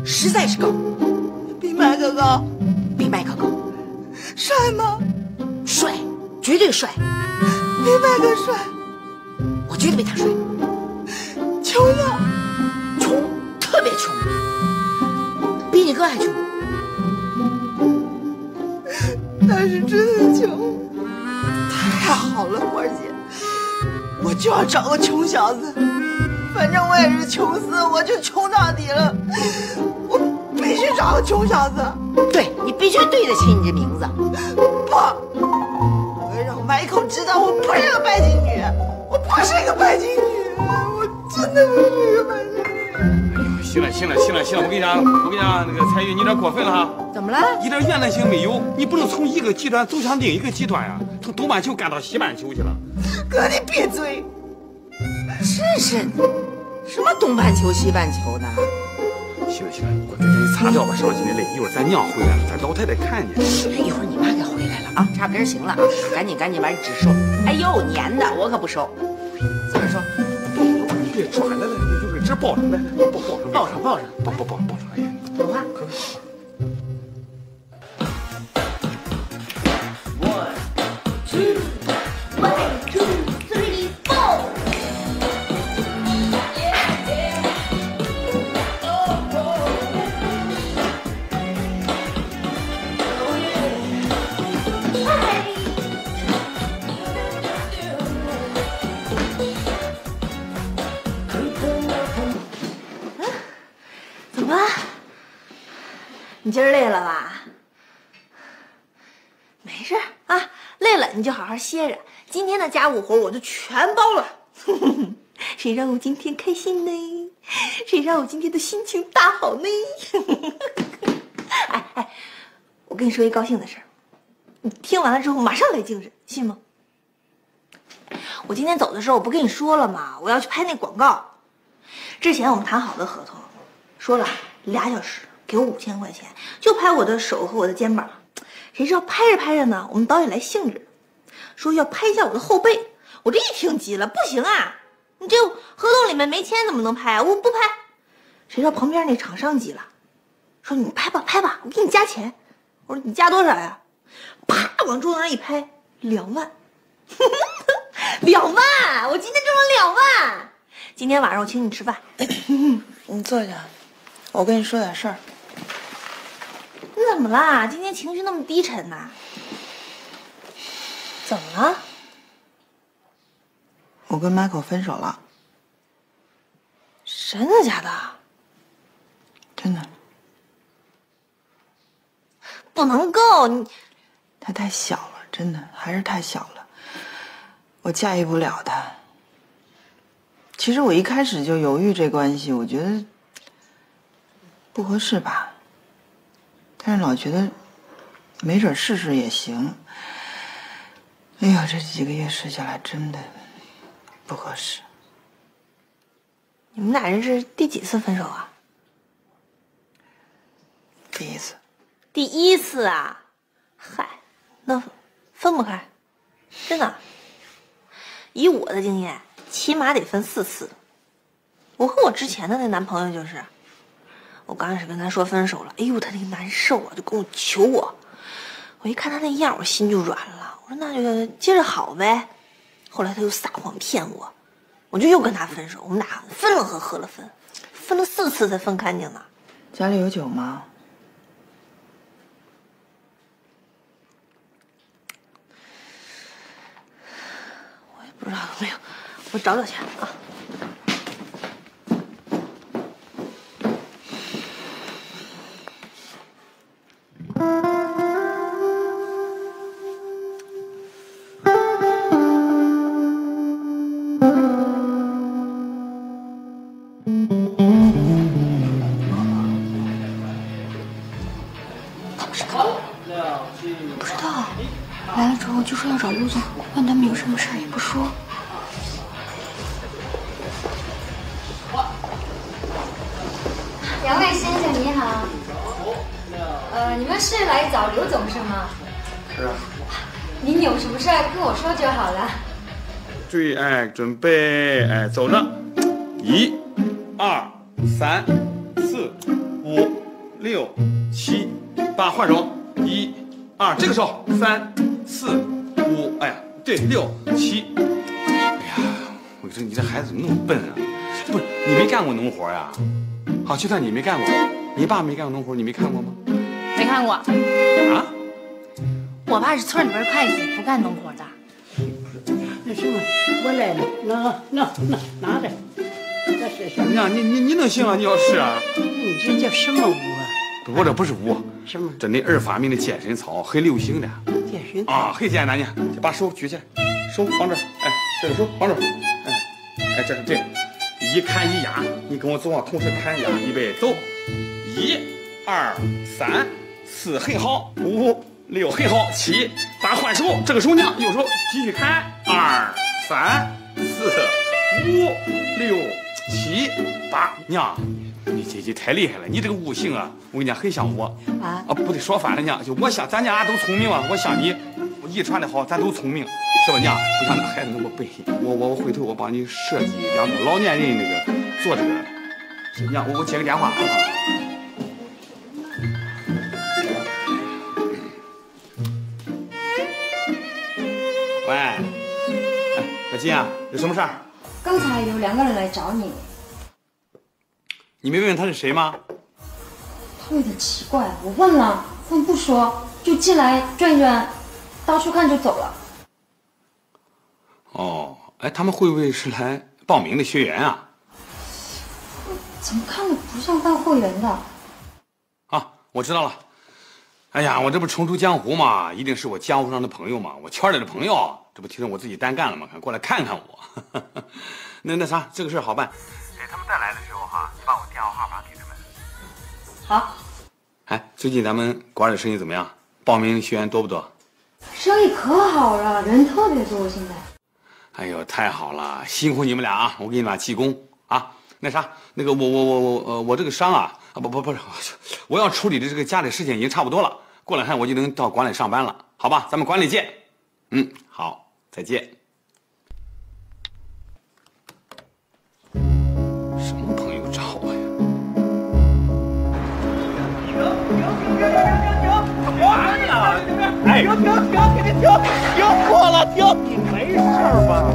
实在是高， 比麦克高， 比麦克高。 帅吗？ 帅，绝对帅。 比麦克帅， 我觉得比他帅。 穷呢？ 穷，特别穷，比你哥还穷。 他是真的穷，太好了，花姐，我就要找个穷小子，反正我也是穷死，我就穷到底了，我必须找个穷小子。 对，你必须对得起你这名字。 不，我要让Michael知道我不是个拜金女，我不是一个拜金女，我真的不是一个拜金女。 行了，我跟你讲，那个彩玉，你有点过分了哈。 怎么了？ 一点原则性没有，你不能从一个极端走向另一个极端呀，从东半球干到西半球去了。 哥，你闭嘴！ 真是什么东半球西半球的？ 行了，你快给你擦掉吧，伤心的泪。一会儿咱娘回来了，咱老太太看见。 一会儿你妈该回来了啊，差不多行了啊，赶紧把纸收。哎呦，粘的，我可不收。怎么收？ 你别抓了，就给纸抱上来，抱上，抱上，哎呀， 有话。你今儿累了吧？没事啊，累了你就好好歇着。今天的家务活我就全包了。谁让我今天开心呢？谁让我今天的心情大好呢？哎，我跟你说一高兴的事儿，你听完了之后马上来精神，信吗？我今天走的时候我不跟你说了吗？我要去拍那广告。之前我们谈好的合同，说了2小时。给我5000块钱，就拍我的手和我的肩膀。谁知道拍着呢，我们导演来兴致，说要拍一下我的后背。我这一听急了，不行啊，你这合同里面没签怎么能拍啊？我不拍。谁知道旁边那厂商急了，说你拍吧，我给你加钱。我说你加多少呀？啪，往桌子上一拍，2万。2万！我今天挣了2万。今天晚上我请你吃饭。 你坐下，我跟你说点事儿。 你怎么啦？今天情绪那么低沉呐？怎么了？ 我跟Michael分手了。 真的假的？ 真的。 不能够，你他太小了，真的还是太小了，我驾驭不了他。其实我一开始就犹豫这关系，我觉得不合适吧。但是老觉得没准试试也行。哎呦，这几个月试下来真的不合适。 你们俩人是第几次分手啊？ 第一次。 第一次啊？嗨，那分不开，真的。以我的经验，起码得分4次。我和我之前的那男朋友就是。我刚开始跟他说分手了，哎呦，他那个难受啊，就跟我求我。我一看他那样，我心就软了。我说那就接着好呗。后来他又撒谎骗我，我就又跟他分手。我们俩分了合，合了分，分了4次才分干净呢。 家里有酒吗？ 我也不知道有没有，我找找去啊。不知道，来了之后就说要找陆总，问他们有什么事儿也不说。 两位先生你好，你们是来找刘总是吗？ 是啊。 您有什么事跟我说就好了。 注意，准备，走着，1、2、3、4、 5、6、7、8，换手，1、2，这个手3、4、5，哎呀，对，6、7。哎呀，我说你这孩子怎么那么笨啊？不是你没干过农活呀？好，就算你没干过，你爸没干过农活，你没看过吗？ 没看过。 啊？ 我爸是村里边会计，不干农活的。 那什么，我来了，拿着，这是什么？ 娘，你能行啊？你要是啊？ 你这叫什么舞啊？ 我这不是舞， 什么？ 这那儿发明的健身操，很流行的。 健身啊，很简单呢，就把手举起来，手放这儿，哎，这个手放这儿，哎，这是对，一砍一压，你跟我走啊，同时砍压，预备走，1、2、3、4，很好，5、6，很好，7、8，换手，这个手呢，右手继续砍，2、3、4、5、6、7、8，娘。你这太厉害了！你这个悟性啊，我跟你讲，很像我啊！不对，说反了娘，就我像咱家都聪明啊，我像你，我遗传的好，咱都聪明，是吧娘？不像那孩子那么笨。我回头我帮你设计2个老年人那个做这个。娘，我接个电话啊。喂，哎，小金啊，有什么事儿？ 刚才有2个人来找你， 你没问问他是谁吗？ 他有点奇怪，我问了，他们不说，就进来转一转，到处看就走了。 哦，哎，他们会不会是来报名的学员啊？ 怎么看着不像办会员的？ 啊，我知道了。哎呀，我这不重出江湖嘛，一定是我江湖上的朋友嘛，我圈里的朋友，这不提升我自己单干了吗？过来看看我。那啥，这个事儿好办。他们再来的时候哈，你把我电话号码给他们。 好。 哎，最近咱们馆里生意怎么样？报名学员多不多？ 生意可好了，人特别多现在。 哎呦，太好了，辛苦你们俩啊！我给你俩记功啊。那啥，那个我这个伤啊，不是，我要处理的这个家里事情已经差不多了，过2天我就能到馆里上班了，好吧？咱们馆里见。好，再见。什么朋友找我呀？ 停！过了，停！你没事吧？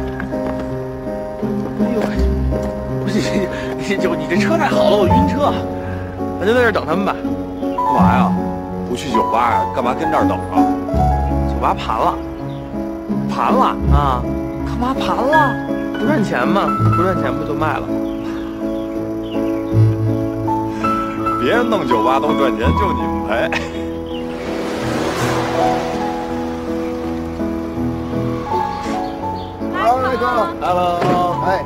哎呦，不是你这车太好了，我晕车。咱就在这儿等他们吧。 干嘛呀？不去酒吧呀？干嘛跟这儿等啊？ 酒吧盘了，盘了啊？干嘛盘了？不赚钱吗？不赚钱不就卖了？ 别人弄酒吧都赚钱，就你们赔。 Hello， 哎，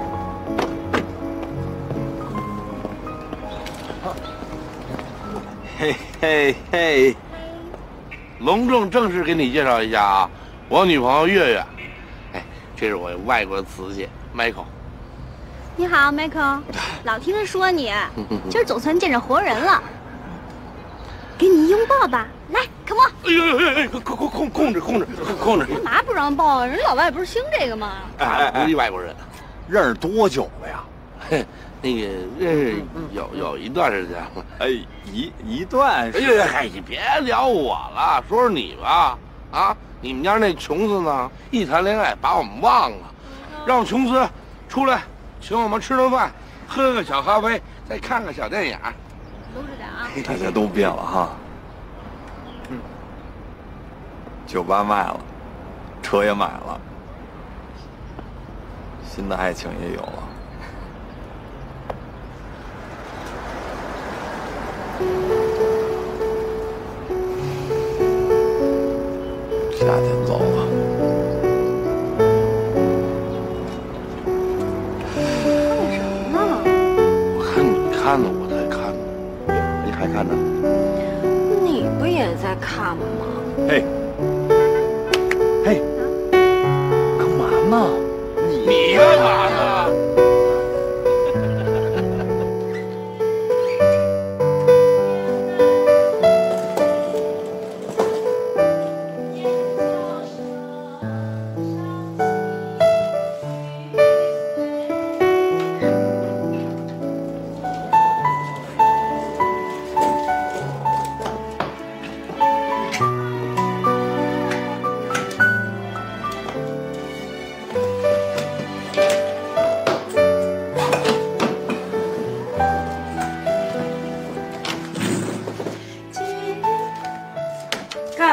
嘿嘿嘿，隆重正式给你介绍一下啊，我女朋友月月，哎，这是我外国瓷器 Michael。 你好 ，Michael， 老听人说你，今儿总算见着活人了，给你拥抱吧，来 ，come on。 哎呦，控制！ 干嘛不让抱啊？人老外不是兴这个吗？ 哎，不是外国人， 认识多久了呀？ 嘿，那个认识有一段时间了。 哎，一段。 哎呦，嗨，你别聊我了，说说你吧。啊，你们家那琼斯呢？一谈恋爱把我们忘了，让琼斯出来请我们吃顿饭，喝个小咖啡，再看个小电影。 搂着点啊！ 大家都变了哈。酒吧卖了，车也买了，新的爱情也有了。夏天走了。 看什么呢？ 我看你看呢，我在看呢。 你还看呢？ 你不也在看吗？ 嘿，干嘛呢？ 你干嘛呢？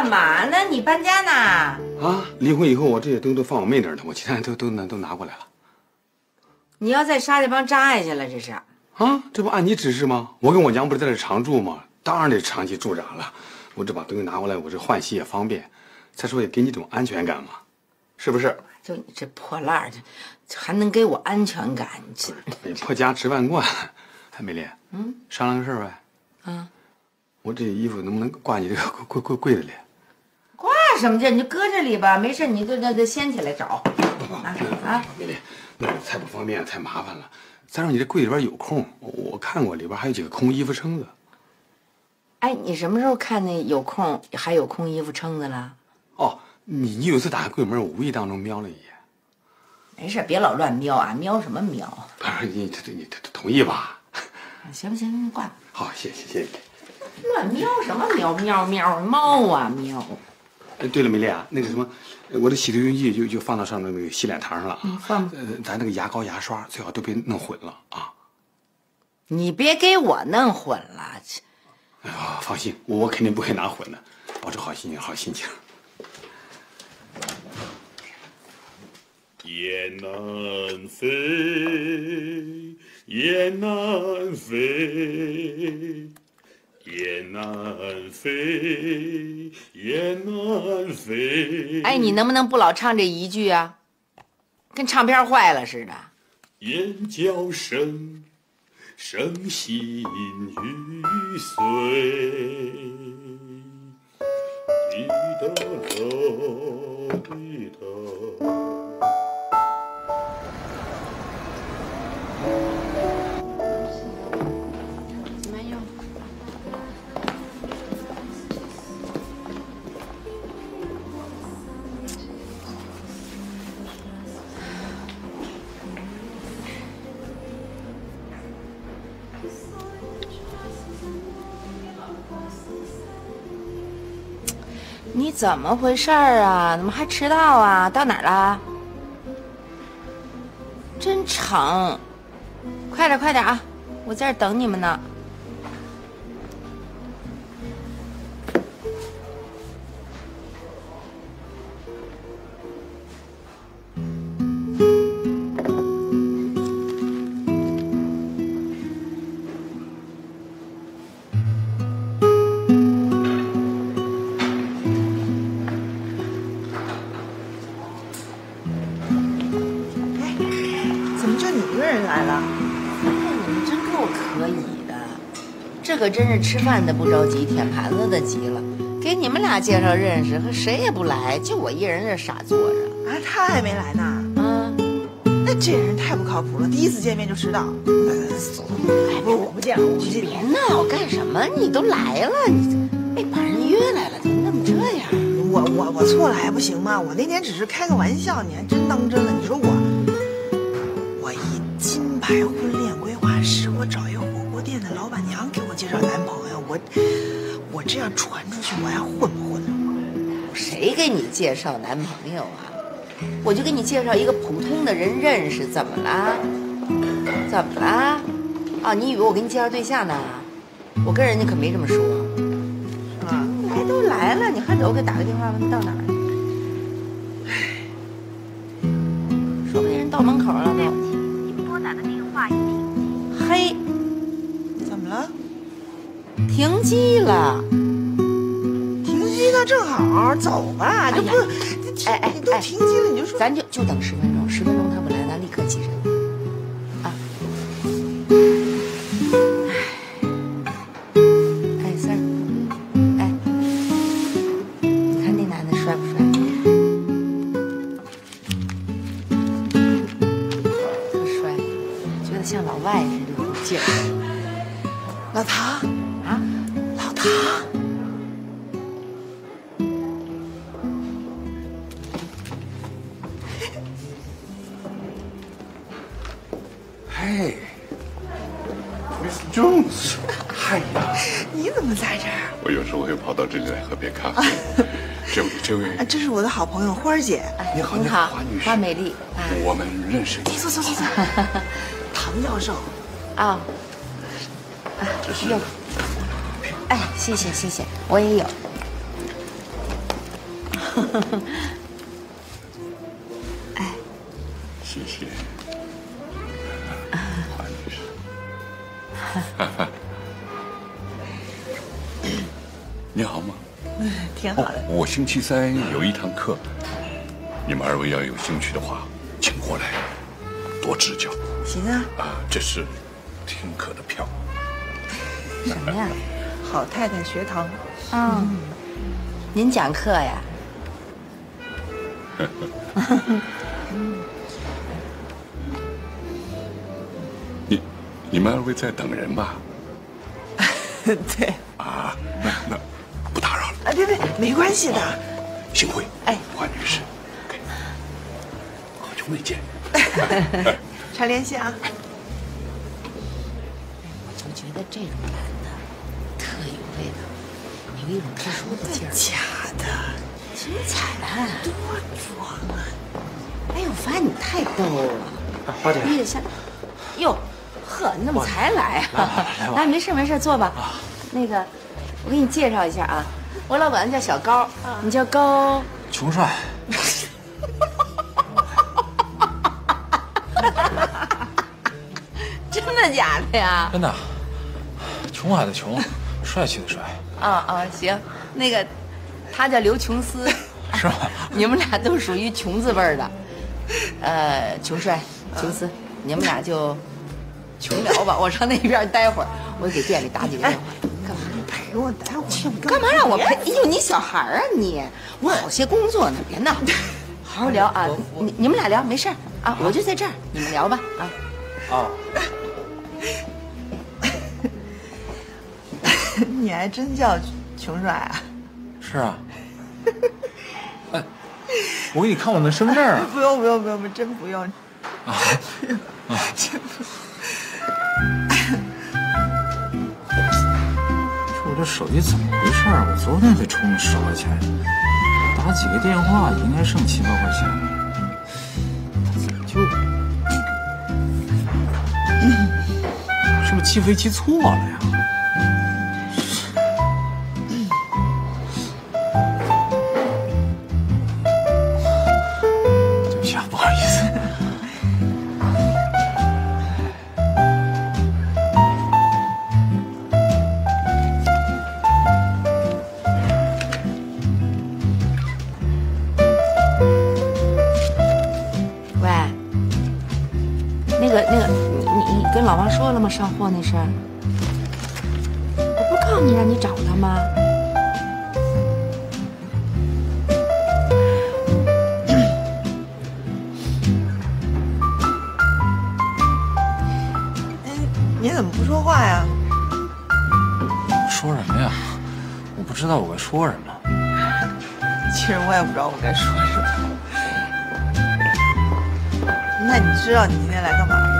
嘛呢？你搬家呢？ 啊，离婚以后我这些都放我妹那儿了，我其他人都拿过来了。 你要在沙家浜扎下去了，这是？ 啊，这不按你指示吗？我跟我娘不是在这常住吗？当然得长期驻扎了。我这把东西拿过来，我这换洗也方便。再说也给你种安全感嘛，是不是？ 就你这破烂儿，这还能给我安全感？这破家吃饭惯。哎，美丽，商量个事儿呗。 啊， 我这衣服能不能挂你这个柜子里？ 挂什么劲？你就搁这里吧，没事，你就那掀起来找。啊， 美丽，那太不方便，太麻烦了。再说你这柜里边有空，我看过里边还有几个空衣服撑子。 哎，你什么时候看那有空还有空衣服撑子了？ 哦，你有一次打开柜门，我无意当中瞄了一眼。 没事，别老乱瞄啊，瞄什么瞄？ 不是你同意吧？ 行不行？挂吧。 好，谢谢你。 乱瞄什么瞄？喵猫啊喵！ 哎，对了，美丽啊，那个什么，我的洗头用具就放到上面那个洗脸台上了啊。 放。 咱那个牙膏、牙刷最好都别弄混了啊。 你别给我弄混了。 哎呀，放心，我肯定不会拿混的，保持好心情，好心情。雁南飞，雁南飞，雁南飞，雁南飞。 哎，你能不能不老唱这一句啊？跟唱片坏了似的。 雁叫声，声心欲碎。滴答答，滴答。 你怎么回事儿啊？怎么还迟到啊？到哪儿了？真成，快点啊！我在这儿等你们呢。这可真是吃饭的不着急，舔盘子的急了。给你们俩介绍认识，可谁也不来，就我一人这傻坐着。 啊，他还没来呢。 啊， 那这人太不靠谱了，第一次见面就迟到。走，我不见了，我不见了。 别闹，干什么？你都来了，你哎把人约来了，怎么那么这样？ 我错了还不行吗？我那天只是开个玩笑，你还真当真了。你说我一金牌婚恋规划师，我找一个火锅店的老板娘给我介绍男朋友，我这样传出去，我还混不混？ 谁给你介绍男朋友啊？我就给你介绍一个普通的人认识，怎么了？怎么了？啊，你以为我给你介绍对象呢？我跟人家可没这么说。是吧？来都来了，你还得我给打个电话问到哪儿？说不定人到门口了都。 您拨打的电话已停机。 嘿， 怎么了？ 停机了。 停机那正好，走吧。这不， 哎， 你都停机了，你就说， 咱就等10分钟，10分钟他不来，咱立刻起身。啊。哎，三儿，哎，你看那男的帅不帅？特帅，觉得像老外似的，有劲儿。 老唐啊， 老唐。 嘿 ，Mr. Jones， 嗨呀！ 你怎么在这儿？ 我有时候会跑到这里来喝杯咖啡。这位， 这是我的好朋友花儿姐。 你好， 你好， 花女士， 花美丽。 我们认识。 你坐。唐教授。 啊。 这是。 哎，谢谢，我也有。 哎， 谢谢。华女士。你好吗？ 挺好的。 我星期三有一堂课，你们二位要有兴趣的话，请过来多指教。 行啊。 这是听课的票。 什么呀？ 好太太学堂。 您讲课呀？ 你们二位在等人吧？ 对。 那不打扰了。 别，没关系的。 幸会。 哎， 华女士，好久没见。 常联系啊。 我就觉得这种男的特有味道，有一种特殊的劲儿。 假的， 真彩兰多装啊！哎呦，发现你太逗了。 花姐， 你得像，哟，呵，你怎么才来啊？来，没事，坐吧。那个，我给你介绍一下啊，我老管他叫小高，你叫高穷帅。 真的假的呀？ 真的，穷海的穷，帅气的帅。 行，那个，他叫刘琼斯， 是吗？ 你们俩都属于琼字辈儿的，穷帅、琼斯，你们俩就穷聊吧。我上那边待会儿，我给店里打几个电话。干嘛？ 你陪我待会儿？ 干嘛让我陪？哎呦，你小孩啊你！我好些工作呢，别闹，好好聊啊。你们俩聊没事啊，我就在这儿，你们聊吧啊。 你还真叫穷帅啊？ 是啊。哎，我给你看我那身份证啊。 不用，真不用。 我这手机怎么回事？我昨天才充了10块钱，打几个电话应该剩7、8块钱，怎么就是不是起飞机错了呀？对不起啊，不好意思。 你跟老王说了吗？上货那事儿，我不是告诉你让你找他吗？ 你怎么不说话呀？ 说什么呀？我不知道我该说什么。 其实我也不知道我该说什么。那你知道你今天来干嘛吗？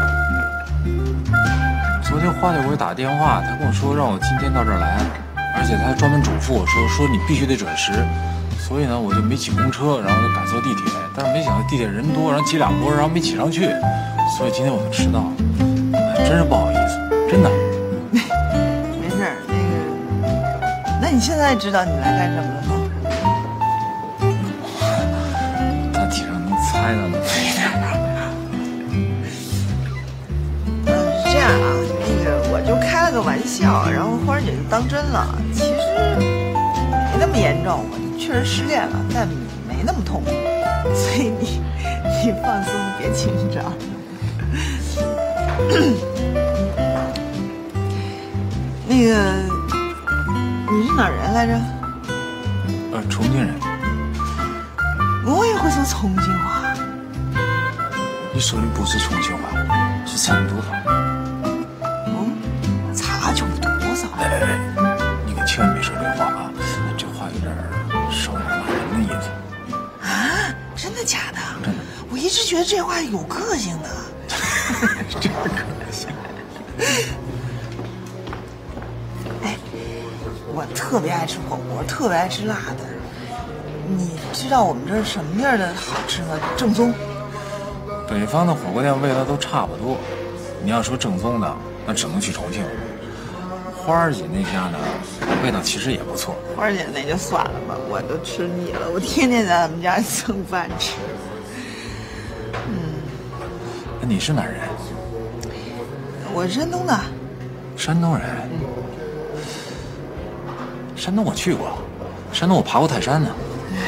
昨天花姐给我打电话，她跟我说让我今天到这儿来，而且她还专门嘱咐我说你必须得准时。所以呢，我就没挤公车，然后就改坐地铁。但是没想到地铁人多，然后挤2波，然后没挤上去，所以今天我就迟到了。哎，真是不好意思，真的。 没事，那你现在知道你来干什么了吗？ 大体上能猜到呢。 是这样啊，我就开了个玩笑，然后花儿姐就当真了。其实没那么严重，我确实失恋了，但没那么痛苦，所以你放松，别紧张。你是哪儿人来着？ 重庆人。 我也会说重庆话。 你说的不是重庆话，是成都话。 差距多少？ 你可千万别说这话啊！这话有点伤人骂人的意思。 啊？真的假的？ 真的。 我一直觉得这话有个性的。 这个个性。 哎，我特别爱吃火锅，特别爱吃辣的。你知道我们这儿什么地儿的好吃吗？正宗。 北方的火锅店味道都差不多，你要说正宗的，那只能去重庆。 花儿姐那家呢，味道其实也不错。 花儿姐那就算了吧，我都吃腻了，我天天在他们家蹭饭吃。 那你是哪儿人？ 我是山东的。 山东人。山东我去过，山东我爬过泰山呢。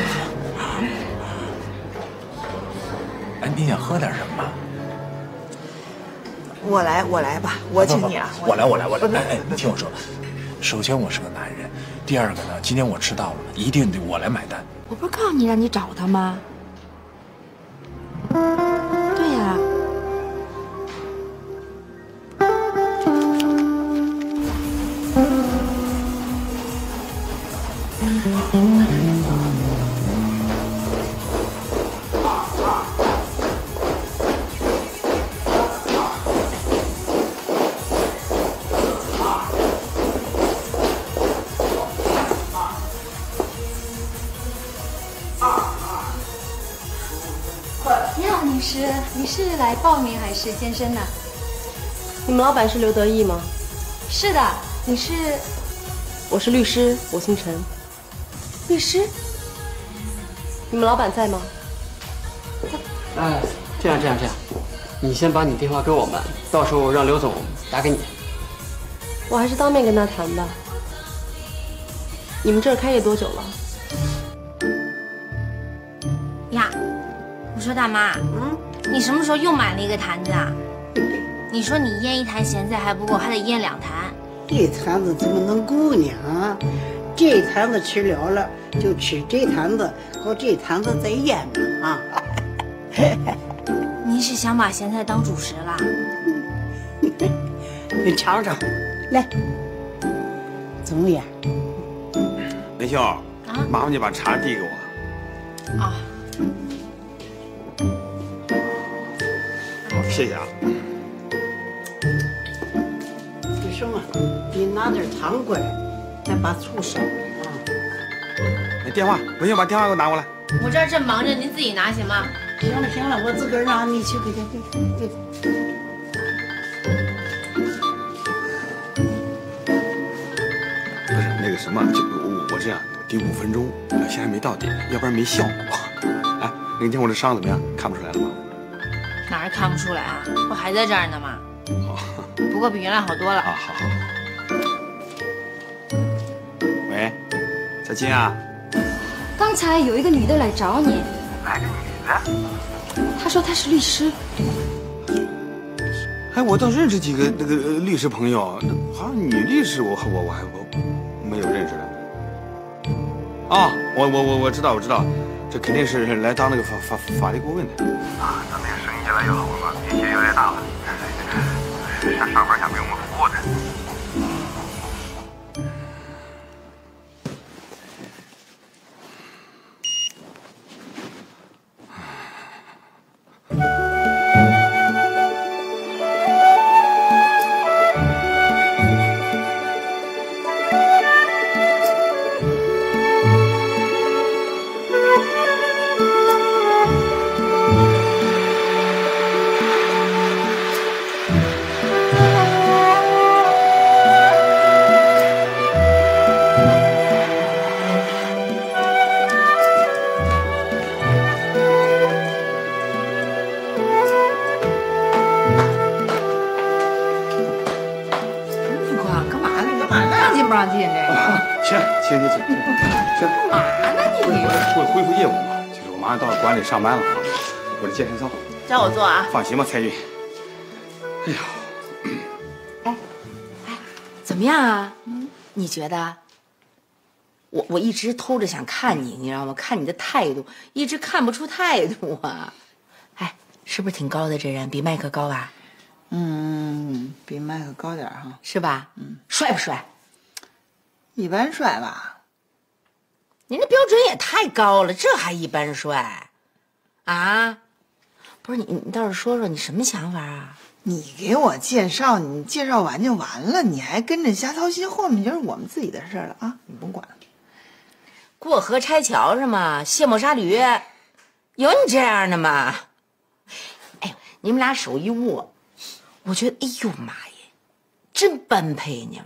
哎，你想喝点什么？ 我来吧，我请你啊！ 我来。哎，你听我说，首先我是个男人，第二个呢，今天我迟到了，一定得我来买单。 我不是告诉你让你找他吗？对呀。 你是来报名还是健身的？ 你们老板是刘德义吗？ 是的，你是？ 我是律师，我姓陈。 律师？ 你们老板在吗？ 哎，这样，你先把你电话给我们，到时候让刘总打给你。 我还是当面跟他谈吧。你们这儿开业多久了？ 呀，我说大妈，你什么时候又买了一个坛子啊？你说你腌一坛咸菜还不够，还得腌2坛。 这坛子怎么能够呢？啊，这坛子吃了就吃这坛子，搞这坛子再腌嘛啊！ 您是想把咸菜当主食了？ 你尝尝，来，怎么样？ 梅秀啊，麻烦你把茶递给我。 啊。 好，谢谢啊。 这什么？你拿点糖过来，再把醋烧啊。 那电话，梅秀把电话给我拿过来。 我这儿正忙着，您自己拿行吗？ 行了，我自个儿让你去给他。 不是那个什么，就我这样顶5分钟，现在没到点，要不然没效果。哎，那天我这伤怎么样？看不出来了吗？ 哪儿看不出来啊？不还在这儿呢吗？不过比原来好多了。 啊，好。喂，小金啊。 刚才有一个女的来找你。 哪个女的？ 她说她是律师。 哎，我倒认识几个那个律师朋友，好像女律师我还没有认识的。啊，我知道，这肯定是来当那个法律顾问的。 啊，咱们也生意越来越好了，业绩越来越大了，上班想为我们服务的。 恢复业务嘛，就是我马上到馆里上班了啊，我这健身操， 叫我做啊。 放心吧，蔡军。哎呀，怎么样啊？你觉得？我一直偷着想看你，你知道吗？看你的态度，一直看不出态度啊。哎，是不是挺高的？这人比麦克高吧？ 比麦克高点哈， 是吧？帅不帅？ 一般帅吧。 您这标准也太高了，这还一般帅，啊？不是你倒是说说你什么想法啊？ 你给我介绍，你介绍完就完了，你还跟着瞎操心，后面就是我们自己的事了啊！你甭管了。 过河拆桥是吗？卸磨杀驴，有你这样的吗？哎，你们俩手一握，我觉得，哎呦妈耶，真般配你们俩。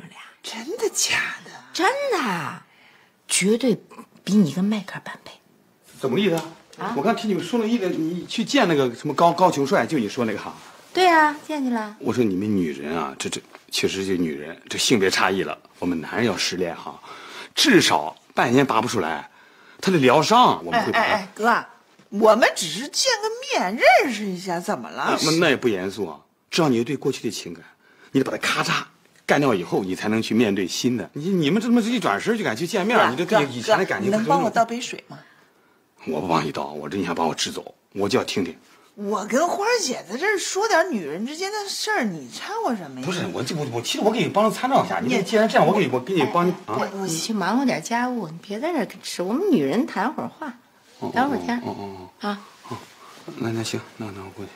真的假的？ 真的，绝对比你跟迈克尔般配。 怎么个意思啊？我刚听你们说那意思，你去见那个什么高俅帅，就你说那个哈。 对啊，见去了。 我说你们女人啊，这确实就女人这性别差异了。我们男人要失恋哈，至少半年拔不出来，他得疗伤，我们会。 哎，哥，我们只是见个面，认识一下，怎么了？ 那也不严肃啊。只要你对过去的情感，你得把它咔嚓干掉以后，你才能去面对新的。你们这么一转身就敢去见面，你这对以前的感情。 你能帮我倒杯水吗？ 我不帮你倒，我这你想把我支走，我就要听听。 我跟花儿姐在这儿说点女人之间的事儿，你掺和什么呀？ 不是我，其实我给你帮着参照一下。你既然这样，我给你帮你啊。 你去忙活点家务，你别在这儿吃。我们女人谈会儿话，聊会儿天。啊。 那行，那我过去。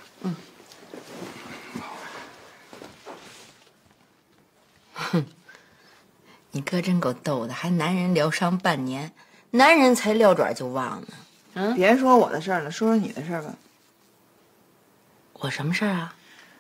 哼，你哥真够逗的，还男人疗伤半年，男人才撂爪就忘呢。 别说我的事儿了，说说你的事儿吧。 我什么事儿啊？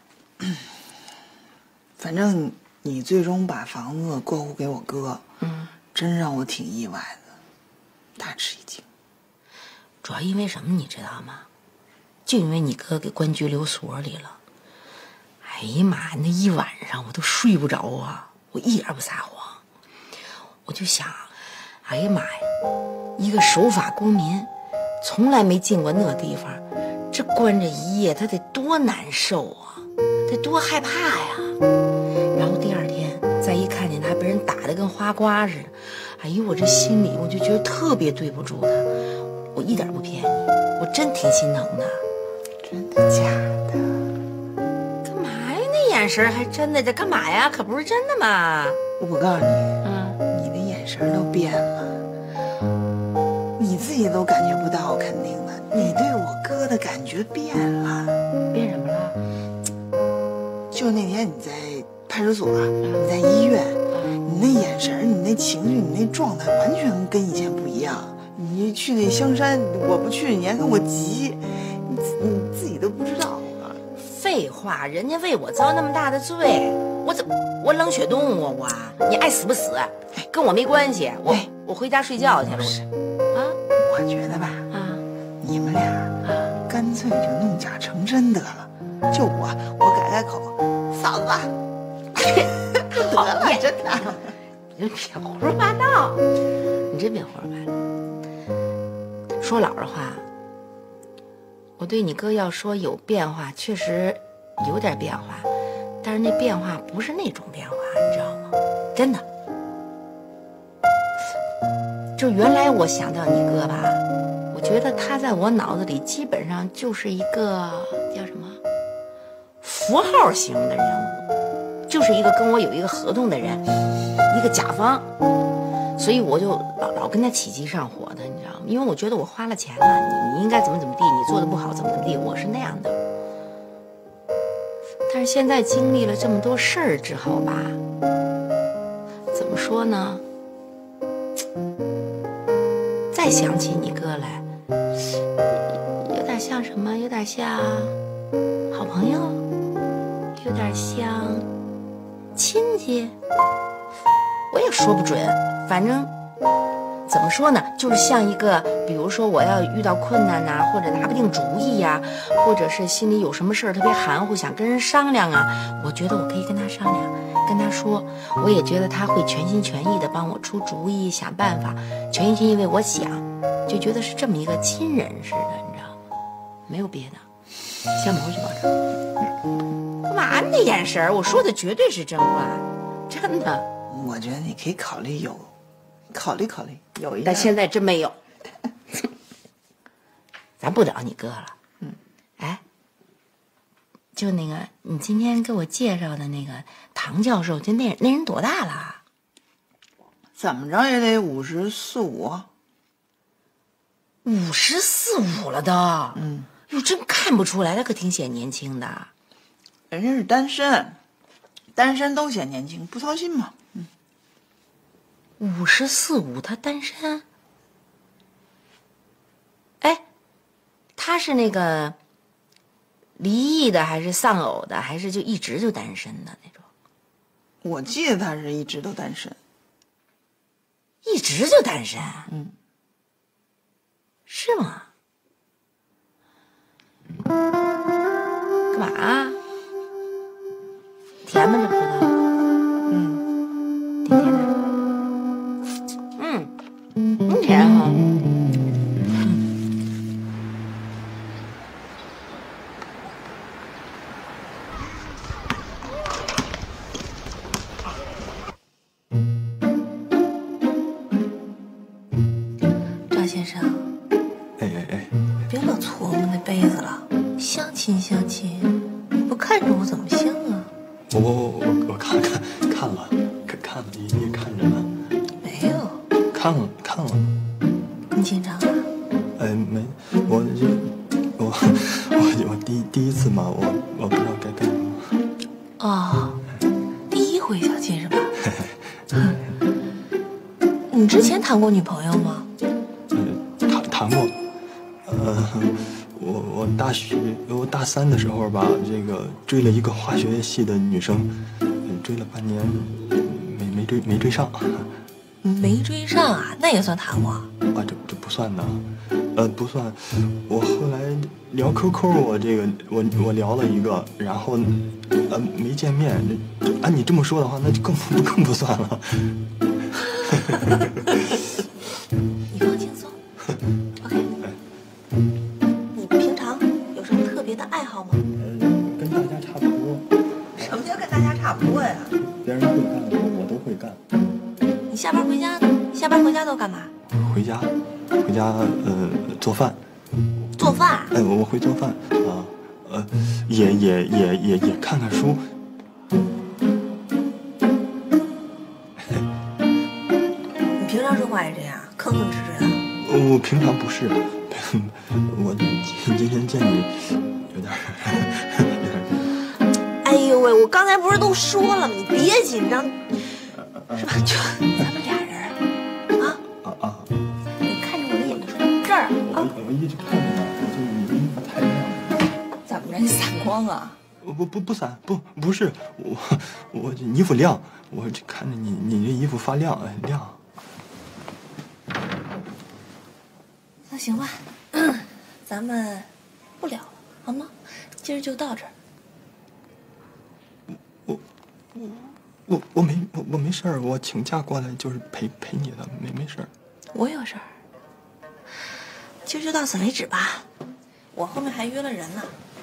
反正你最终把房子过户给我哥，真让我挺意外的，大吃一惊。 主要因为什么你知道吗？就因为你哥给关拘留所里了。哎呀妈呀，那一晚上我都睡不着啊，我一点不撒谎。我就想，哎呀妈呀，一个守法公民，从来没进过那地方。这关着一夜，他得多难受啊，得多害怕呀！然后第二天再一看见他被人打得跟花瓜似的，哎呦，我这心里我就觉得特别对不住他。我一点不骗你，我真挺心疼的。 真的假的？ 干嘛呀？那眼神还真的？这干嘛呀？可不是真的嘛！ 我告诉你，你的眼神都变了，你自己都感觉不到，肯定的。你对我哥的感觉变了， 变什么了？ 就那天你在派出所，你在医院，你那眼神，你那情绪，你那状态，完全跟以前不一样。你去那香山，我不去，你还跟我急，你自己都不知道啊。 废话，人家为我遭那么大的罪，我冷血动物我你爱死不死，跟我没关系。我回家睡觉去了。 我觉得吧，你们俩干脆就弄假成真得了。就我改口，嫂子， 好了，真的，你别胡说八道，你真别胡说八道。说老实话，我对你哥要说有变化，确实有点变化，但是那变化不是那种变化，你知道吗？真的，就原来我想到你哥吧。我觉得他在我脑子里基本上就是一个叫什么符号型的人物，就是一个跟我有一个合同的人，一个甲方，所以我就老跟他起鸡上火的，你知道吗？因为我觉得我花了钱了，你应该怎么地，你做的不好怎么地，我是那样的。但是现在经历了这么多事儿之后吧，怎么说呢？再想起你哥来。有点像什么？有点像好朋友，有点像亲戚，我也说不准。反正怎么说呢，就是像一个，比如说我要遇到困难呐，或者拿不定主意呀，或者是心里有什么事儿特别含糊，想跟人商量啊，我觉得我可以跟他商量，跟他说，我也觉得他会全心全意的帮我出主意，想办法，全心全意为我想。就觉得是这么一个亲人似的，你知道吗？没有别的。先忙去吧，干嘛那眼神？我说的绝对是真话，真的。 我觉得你可以考虑考虑有一， 但现在真没有。咱不找你哥了。哎，就那个你今天给我介绍的那个唐教授，就那人多大了？ 怎么着也得54、55。 54、55了都，哟，真看不出来，他可挺显年轻的。 人家是单身，单身都显年轻，不操心嘛。 54、55，他单身。哎，他是那个离异的，还是丧偶的，还是就一直就单身的那种？ 我记得他是一直都单身。 一直就单身？ 嗯。 是吗？干嘛啊？甜吗这葡萄？挺甜的。甜哈。 张先生，别老搓摸那杯子了，相亲相亲，你不看着我怎么行啊？ 我看了，你也看着了？ 没有。 看了。 你紧张啊？ 没，我第一次嘛，我不知道该干什么。 哦，第一回相亲是吧？你之前谈过女朋友吗？ 谈过。我大学大3的时候吧，这个追了一个化学系的女生，追了半年，没追上。 没追上啊？那也算谈过？ 啊，这不算呢。不算。我后来聊 QQ， 我聊了一个，然后没见面。按你这么说的话，那就更不算了。 你放轻松。OK。你平常有什么特别的爱好吗？ 跟大家差不多。 什么叫跟大家差不多呀？ 别人会干的我都会干。 你下班回家呢？下班回家都干嘛？ 回家做饭。 做饭？ 我会做饭啊，也看看书。 你平常说话也这样，吭吭哧哧的。 我平常不是，我今天见你有点。 哎呦喂，我刚才不是都说了吗？你别紧张，是吧？就咱们俩人啊。你看着我的眼睛说这儿啊。 我一直看着呢，就你的衣服太亮了。 怎么着？你散光啊？ 不散，不是我这衣服亮，我这看着你这衣服发亮，亮。 那行吧，咱们不聊了，好吗？今儿就到这儿。 我没事儿，我请假过来就是陪你的，没事儿。 我有事儿，今儿就到此为止吧，我后面还约了人呢。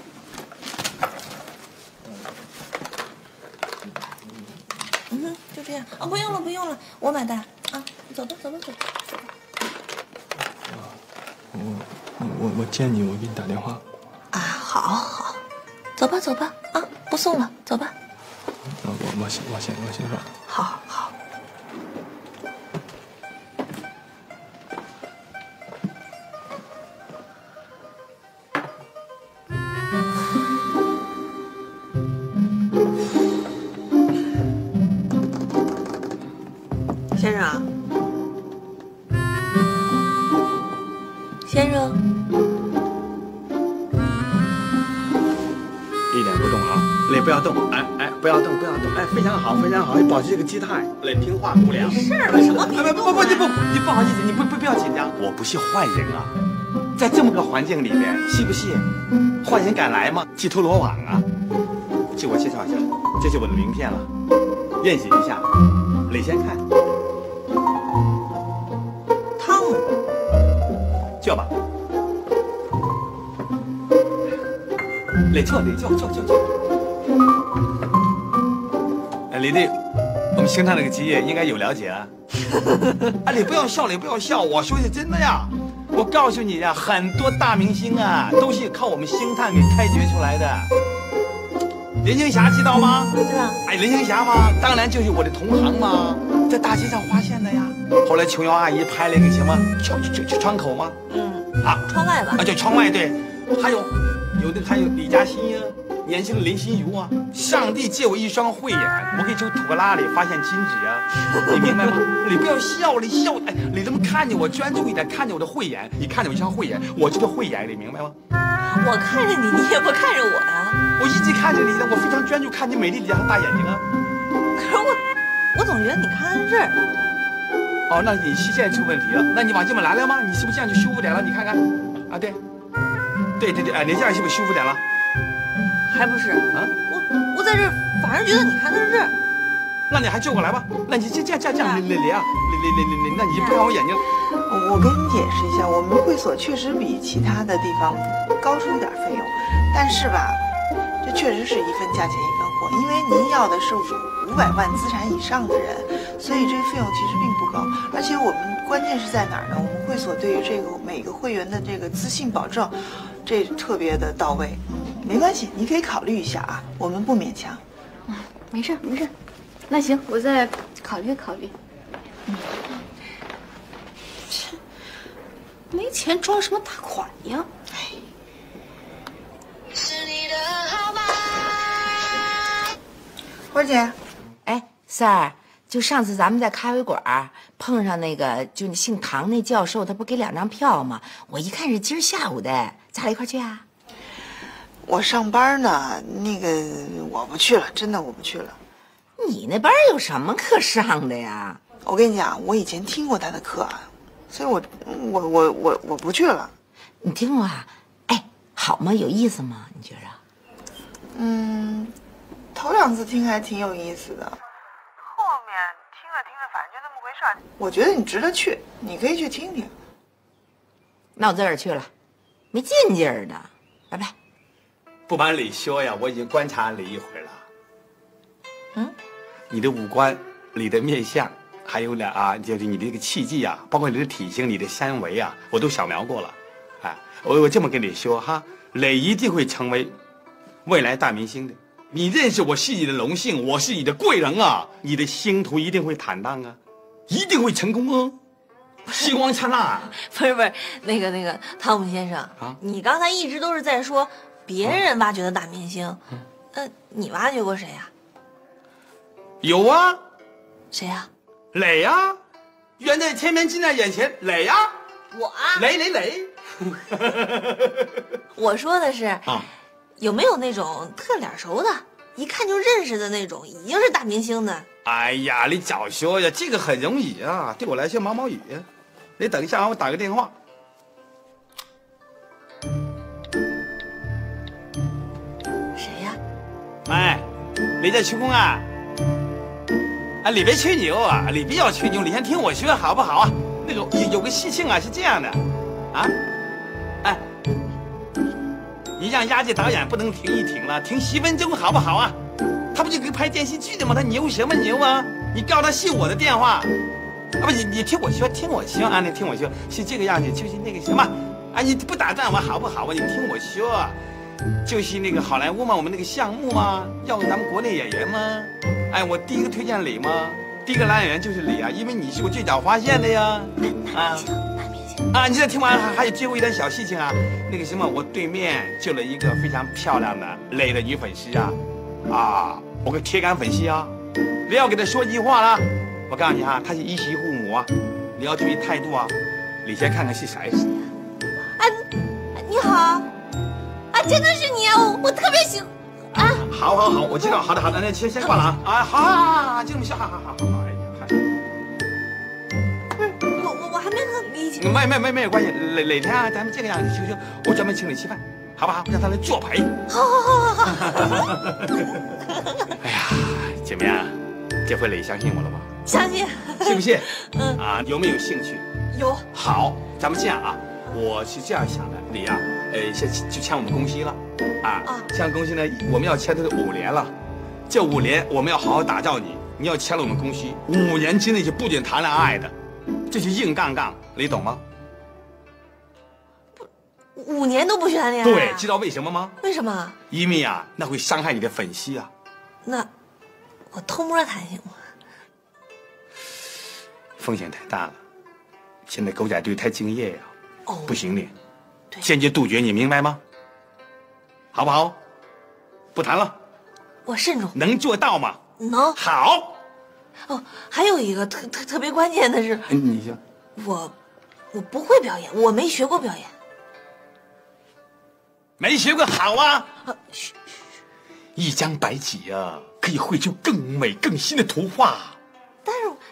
就这样啊，不用了，我买单啊，走吧。 我见你，我给你打电话。 啊，好，走吧啊，不送了，走吧。 我先上。 好。先生， 一点不动啊，累不要动，不要动，非常好，保持这个姿态，累听话不良。 没事吧？什么？ 你不好意思，你不要紧张，我不是坏人啊，在这么个环境里面，是不是？坏人敢来吗？自投罗网啊！自我介绍一下，这是我的名片了，认识一下。你先看， 汤姆， 坐吧。你坐。你对我们星探这个职业应该有了解啊。你不要笑，我说是真的呀。我告诉你呀，很多大明星啊，都是靠我们星探给开掘出来的。林青霞知道吗？ 对啊。 林青霞嘛，当然就是我的同行嘛，在大街上发现的呀。后来琼瑶阿姨拍了一个什么窗口吗？ 窗外吧。 对，窗外对。还有李嘉欣呀，年轻的林心如啊。上帝借我一双慧眼，我可以从土格拉里发现金子啊，你明白吗？你不要笑，你这么看着我，专注一点，看着我的慧眼，你看着我一双慧眼，我就是慧眼，你明白吗？ 我看着你，你也不看着我呀。 我一直看着你的，我非常专注看你美丽的两个大眼睛啊。 可是我总觉得你看的这儿。 哦，那你视线出问题了。那你往这边来了吗？你是不是这样就舒服点了？你看看，啊，对，哎，你这样是不是舒服点了？ 还不是啊？我在这儿，反正觉得你看的是这儿。 那你还就过来吧。那你这样，李啊，李，那你就不看我眼睛了。 我跟你解释一下，我们会所确实比其他的地方高出一点费用，但是吧，这确实是一分价钱一分货，因为您要的是500万资产以上的人，所以这个费用其实并不高。而且我们关键是在哪儿呢？我们会所对于这个每个会员的这个资信保证，这特别的到位。没关系，你可以考虑一下啊，我们不勉强。 没事没事，那行，我再考虑考虑。 没钱装什么大款呀？ 花姐， 哎，三儿，就上次咱们在咖啡馆碰上那个，就姓唐那教授，他不给2张票吗？我一看是今儿下午的，咱俩一块去啊？ 我上班呢，那个我不去了，真的我不去了。 你那班有什么可上的呀？ 我跟你讲，我以前听过他的课，所以我不去了。 你听过啊？哎，好吗？有意思吗？你觉着？ 头2次听还挺有意思的，后面听着听着，反正就那么回事儿。我觉得你值得去，你可以去听听。 那我自个儿去了，没劲劲儿的，拜拜。 不瞒李说呀，我已经观察你一会了。你的五官、你的面相，还有就是你的这个气质啊，包括你的体型、你的三围啊，我都扫描过了。哎，我这么跟你说哈，磊一定会成为未来大明星的。你认识我是你的荣幸，我是你的贵人啊！你的星途一定会坦荡啊，一定会成功哦，星光灿烂啊！ 不是，那个汤姆先生啊，你刚才一直都是在说别人挖掘的大明星，你挖掘过谁呀？ 有啊， 谁呀？ 磊呀，远在天边近在眼前，磊呀， 我啊， 磊。 我说的是有没有那种特脸熟的，一看就认识的那种，已经是大明星的？ 哎呀，你早说呀，这个很容易啊，对我来说毛毛雨。你等一下啊，我打个电话。 谁呀？ 哎，你在吹风啊？啊，你别吹牛啊，你不要吹牛，你先听我说好不好啊？那个有个事情啊，是这样的，哎，你让丫姐导演不能停一停了，停10分钟好不好啊？他不就给拍电视剧的吗？他牛什么牛啊？你告他是我的电话，不，你听我说啊，你听我说，是这个样子，就是那个什么，啊，你不打断我好不好啊？你听我说，就是那个好莱坞嘛，我们那个项目嘛，要咱们国内演员嘛，哎，我第一个推荐你嘛，第一个男演员就是你啊，因为你是我最早发现的呀，啊，你再听完还有最后一点小事情啊，那个什么，我对面就了一个非常漂亮的磊的女粉丝啊，我个铁杆粉丝啊，你要给她说一句话啦，我告诉你啊，她是衣食父母啊，你要注意态度啊，你先看看是谁。 你好，啊，真的是你啊，我特别喜欢啊。 好，我知道，好的，那先挂了啊，好，就这么说，好，哎呀， 不是，我还没很理解。 没有关系，哪天啊，咱们这个样子就我专门请你吃饭，好不好？让他来作陪。 好。 哎呀，怎么样？这回你相信我了吧？ 相信。 信不信？啊，有没有兴趣？ 有。 好，咱们这样啊，我是这样想的，你呀，先就签我们公司了，签公司呢，我们要签的是5年了，这5年我们要好好打造你，你要签了我们公司，5年之内就不准谈恋爱的，这是硬杠杠，你懂吗 ？5年都不许谈恋爱？ 对，知道为什么吗？ 为什么？ 因为啊，那会伤害你的粉丝啊。 那我偷摸谈行吗？ 风险太大了，现在狗仔队太敬业呀。不行你， 对， 坚决杜绝，你明白吗？好不好？不谈了。 我慎重。 能做到吗？ 能。 好。 哦，还有一个特别关键的是， 你说， 我不会表演，我没学过表演。 没学过好啊。一张白纸啊，可以绘出更美更新的图画。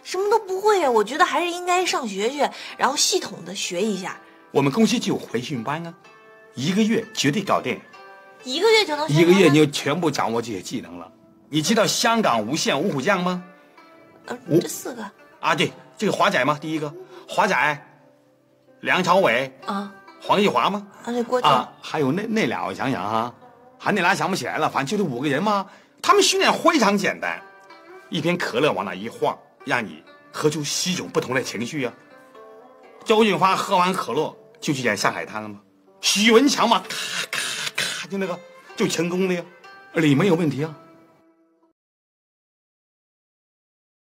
什么都不会啊。我觉得还是应该上学去，然后系统的学一下。 我们公司就有培训班啊，1个月绝对搞定。 1个月就能学 ？1个月你就全部掌握这些技能了。你知道香港无线五虎将吗？ 这4个啊，对，这个华仔吗？第一个华仔，梁朝伟啊， 黄日华吗？ 啊，这郭靖啊，还有那俩，我想想哈，还那俩想不起来了，反正就这5个人嘛。他们训练非常简单，一瓶可乐往那一晃，让你喝出7种不同的情绪啊。周润发喝完可乐就去演《上海滩》了吗？许文强嘛，咔咔咔就那个就成功了呀，理没有问题啊。